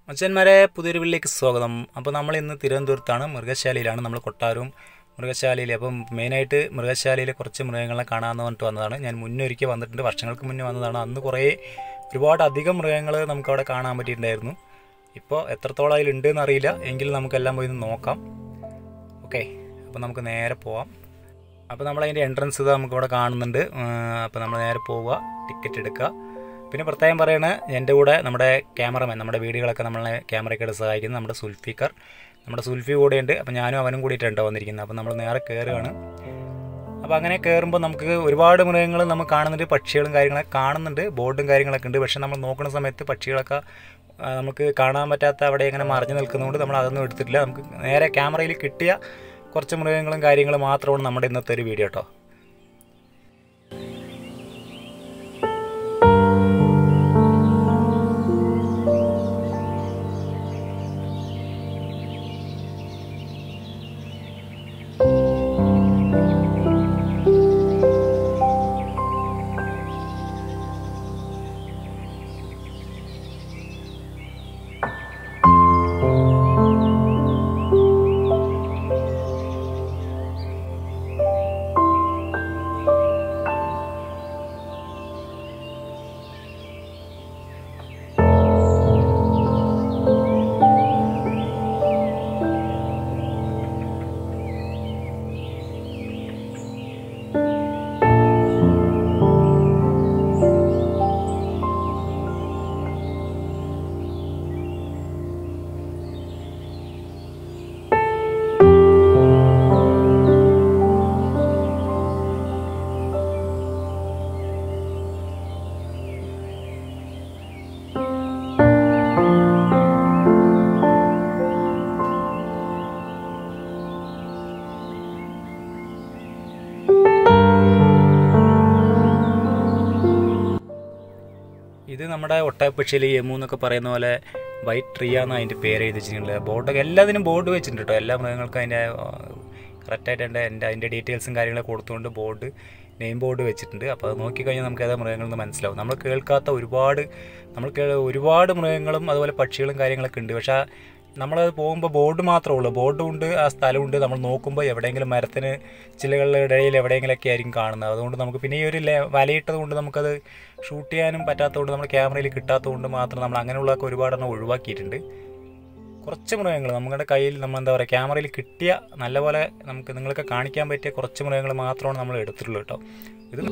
അച്ഛന്മാരെ പുതിയൊരു വീട്ടിലേക്ക് സ്വാഗതം. അപ്പോൾ നമ്മൾ ഇന്ന് തിരുവനന്തപുരത്താണ്, മൃഗശാലയിലാണ്. നമ്മൾ കൊട്ടാരവും മൃഗശാലയിൽ. അപ്പം മെയിനായിട്ട് മൃഗശാലയിൽ കുറച്ച് മൃഗങ്ങളെ കാണാമെന്ന് പറഞ്ഞിട്ട് വന്നതാണ്. ഞാൻ മുന്നൊരിക്കൽ വന്നിട്ടുണ്ട്, വർഷങ്ങൾക്ക് മുന്നേ വന്നതാണ്. അന്ന് ഒരുപാട് അധികം മൃഗങ്ങൾ നമുക്കവിടെ കാണാൻ പറ്റിയിട്ടുണ്ടായിരുന്നു. ഇപ്പോൾ എത്രത്തോളം അതിലുണ്ടെന്ന് അറിയില്ല, എങ്കിലും നമുക്കെല്ലാം പോയി നോക്കാം. ഓക്കെ, അപ്പോൾ നമുക്ക് നേരെ പോവാം. അപ്പോൾ നമ്മളതിൻ്റെ എൻട്രൻസ് നമുക്കിവിടെ കാണുന്നുണ്ട്. അപ്പോൾ നമ്മൾ നേരെ പോവുക, ടിക്കറ്റ് എടുക്കുക. പിന്നെ പ്രത്യേകം പറയുന്നത്, എൻ്റെ കൂടെ നമ്മുടെ ക്യാമറമാൻ, നമ്മുടെ വീഡിയോകളൊക്കെ നമ്മളെ ക്യാമറയ്ക്കായിട്ട് സഹായിക്കുന്നത് നമ്മുടെ സുൽഫി കൂടെയുണ്ട്. അപ്പോൾ ഞാനും അവനും കൂടിയിട്ടുണ്ട് വന്നിരിക്കുന്നത്. അപ്പോൾ നമ്മൾ നേരെ കയറുകയാണ്. അപ്പോൾ അങ്ങനെ കയറുമ്പോൾ നമുക്ക് ഒരുപാട് മൃഗങ്ങൾ നമ്മൾ കാണുന്നുണ്ട്, പക്ഷികളും കാര്യങ്ങളൊക്കെ കാണുന്നുണ്ട്, ബോർഡും കാര്യങ്ങളൊക്കെ ഉണ്ട്. പക്ഷേ നമ്മൾ നോക്കുന്ന സമയത്ത് പക്ഷികളൊക്കെ നമുക്ക് കാണാൻ പറ്റാത്ത അവിടെ ഇങ്ങനെ മറിഞ്ഞു നിൽക്കുന്നതുകൊണ്ട് നമ്മൾ അതൊന്നും എടുത്തിട്ടില്ല. നമുക്ക് നേരെ ക്യാമറയിൽ കിട്ടിയ കുറച്ച് മൃഗങ്ങളും കാര്യങ്ങളും മാത്രമാണ് നമ്മുടെ ഇന്നത്തെ ഒരു വീഡിയോ കേട്ടോ. ഇത് നമ്മുടെ ഒട്ടകപ്പക്ഷിയിൽ യമു എന്നൊക്കെ പറയുന്ന പോലെ വൈറ്റ് ട്രീ ആണ് അതിൻ്റെ പേര് എഴുതി വെച്ചിട്ടുണ്ട്. ബോർഡൊക്കെ എല്ലാത്തിനും ബോർഡ് വെച്ചിട്ടുണ്ട് കേട്ടോ. എല്ലാ മൃഗങ്ങൾക്കും അതിൻ്റെ കറക്റ്റായിട്ട് അതിൻ്റെ ഡീറ്റെയിൽസും കാര്യങ്ങളൊക്കെ കൊടുത്തുകൊണ്ട് നെയിം ബോർഡ് വെച്ചിട്ടുണ്ട്. അപ്പോൾ അത് നോക്കിക്കഴിഞ്ഞാൽ നമുക്ക് ഏതാ മൃഗങ്ങളെന്ന് മനസ്സിലാവും. നമ്മൾ കേൾക്കാത്ത ഒരുപാട് മൃഗങ്ങളും അതുപോലെ പക്ഷികളും കാര്യങ്ങളൊക്കെ ഉണ്ട്. പക്ഷേ നമ്മളത് പോകുമ്പോൾ ബോർഡ് മാത്രമേ ഉള്ളൂ, ബോർഡും ഉണ്ട്, ആ സ്ഥലമുണ്ട്. നമ്മൾ നോക്കുമ്പോൾ എവിടെയെങ്കിലും മരത്തിന് ചിലകളുടെ ഇടയിൽ എവിടെയെങ്കിലൊക്കെ ആയിരിക്കും കാണുന്നത്. അതുകൊണ്ട് നമുക്ക് പിന്നെ ഈ ഒരു വലയിട്ടത് കൊണ്ട് നമുക്കത് ഷൂട്ട് ചെയ്യാനും പറ്റാത്തതുകൊണ്ട്, നമ്മൾ ക്യാമറയിൽ കിട്ടാത്തതുകൊണ്ട് മാത്രം നമ്മൾ അങ്ങനെയുള്ളതൊക്കെ ഒരുപാടെണ്ണം ഒഴിവാക്കിയിട്ടുണ്ട്. കുറച്ച് മൃഗങ്ങൾ നമ്മുടെ കയ്യിൽ ക്യാമറയിൽ കിട്ടിയ നല്ലപോലെ നമുക്ക് നിങ്ങൾക്ക് കാണിക്കാൻ പറ്റിയ കുറച്ച് മൃഗങ്ങൾ മാത്രമാണ് നമ്മൾ എടുത്തിട്ടുള്ളൂ കേട്ടോ. ഇത്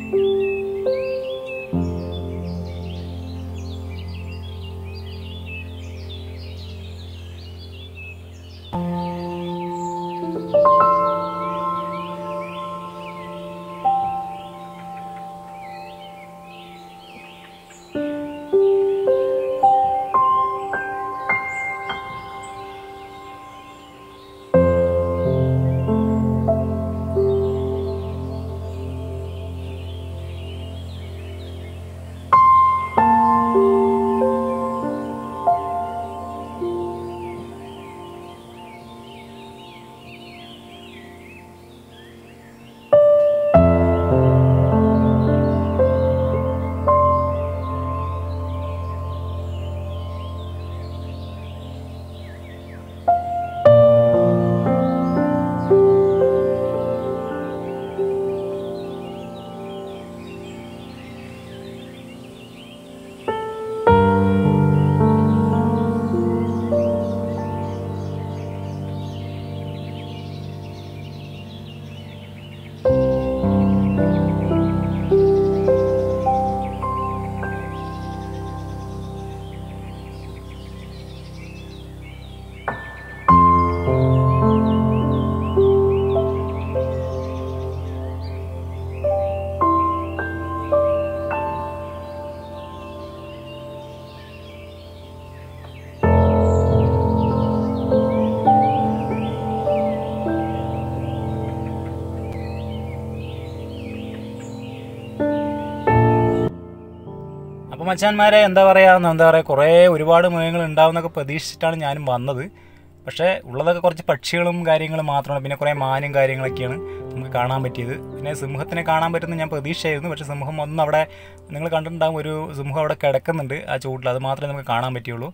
അപ്പോൾ മച്ചാന്മാരെ എന്താ പറയുക, ഒരുപാട് മൃഗങ്ങൾ ഉണ്ടാവുന്നൊക്കെ പ്രതീക്ഷിച്ചിട്ടാണ് ഞാനും വന്നത്. പക്ഷേ ഉള്ളതൊക്കെ കുറച്ച് പക്ഷികളും കാര്യങ്ങളും മാത്രമാണ്. പിന്നെ കുറേ മാനും കാര്യങ്ങളൊക്കെയാണ് നമുക്ക് കാണാൻ പറ്റിയത്. പിന്നെ സിംഹത്തിനെ കാണാൻ പറ്റുമെന്ന് ഞാൻ പ്രതീക്ഷയായിരുന്നു. പക്ഷേ സിംഹം ഒന്നും അവിടെ നിങ്ങൾ കണ്ടിട്ടുണ്ടാകും, ഒരു സിംഹം അവിടെ കിടക്കുന്നുണ്ട് ആ ചൂട്ടിൽ, അത് മാത്രമേ നമുക്ക് കാണാൻ പറ്റുള്ളൂ.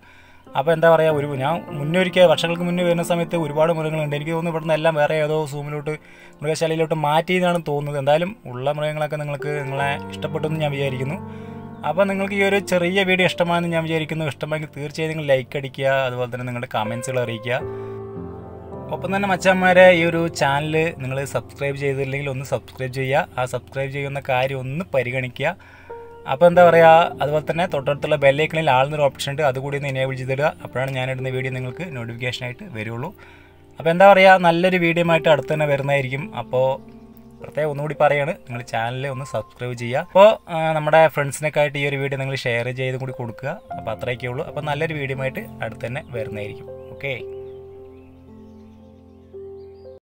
അപ്പോൾ എന്താ പറയുക, ഞാൻ മുന്നൊരിക്കൽ വർഷങ്ങൾക്ക് മുന്നേ വരുന്ന സമയത്ത് ഒരുപാട് മൃഗങ്ങളുണ്ട്. എനിക്ക് തോന്നുന്നു ഇവിടുന്ന് എല്ലാം വേറെ ഏതോ മൃഗശാലയിലോട്ട് മാറ്റിയെന്നാണ് തോന്നുന്നത്. എന്തായാലും ഉള്ള മൃഗങ്ങളൊക്കെ നിങ്ങളെ ഇഷ്ടപ്പെട്ടെന്ന് ഞാൻ വിചാരിക്കുന്നു. അപ്പോൾ നിങ്ങൾക്ക് ഈ ഒരു ചെറിയ വീഡിയോ ഇഷ്ടമാണെന്ന് ഞാൻ വിചാരിക്കുന്നു. ഇഷ്ടമായെങ്കിൽ തീർച്ചയായും നിങ്ങൾ ലൈക്ക് അടിക്കുക, അതുപോലെ തന്നെ നിങ്ങളുടെ കമൻസുകൾ അറിയിക്കുക. ഒപ്പം തന്നെ മച്ചാന്മാരെ, ഈ ഒരു ചാനൽ നിങ്ങൾ സബ്സ്ക്രൈബ് ചെയ്തില്ലെങ്കിൽ ഒന്ന് സബ്സ്ക്രൈബ് ചെയ്യുക. ആ സബ്സ്ക്രൈബ് ചെയ്യുന്ന കാര്യം ഒന്ന് പരിഗണിക്കുക. അപ്പോൾ എന്താ പറയുക, അതുപോലെ തന്നെ തൊട്ടടുത്തുള്ള ബെല്ലൈക്കണിൽ ആളുന്നൊരു ഓപ്ഷൻ ഉണ്ട്, അതുകൂടി ഒന്ന് എനേബിൾ ചെയ്തിടുക. അപ്പോഴാണ് ഞാനിടുന്ന വീഡിയോ നിങ്ങൾക്ക് നോട്ടിഫിക്കേഷനായിട്ട് വരുള്ളൂ. അപ്പോൾ എന്താ പറയുക, നല്ലൊരു വീഡിയോ ആയിട്ട് അടുത്ത് തന്നെ വരുന്നതായിരിക്കും. അപ്പോൾ പ്രത്യേകം ഒന്നുകൂടി പറയുകയാണ്, നിങ്ങൾ ചാനൽ ഒന്ന് സബ്സ്ക്രൈബ് ചെയ്യുക. അപ്പോൾ നമ്മുടെ ഫ്രണ്ട്സിനൊക്കെ ആയിട്ട് ഈ ഒരു വീഡിയോ നിങ്ങൾ ഷെയർ ചെയ്തും കൂടി കൊടുക്കുക. അപ്പോൾ അത്രയൊക്കെ ഉള്ളൂ. അപ്പോൾ നല്ലൊരു വീഡിയോ ആയിട്ട് അടുത്ത് തന്നെ വരുന്നതായിരിക്കും. ഓക്കെ.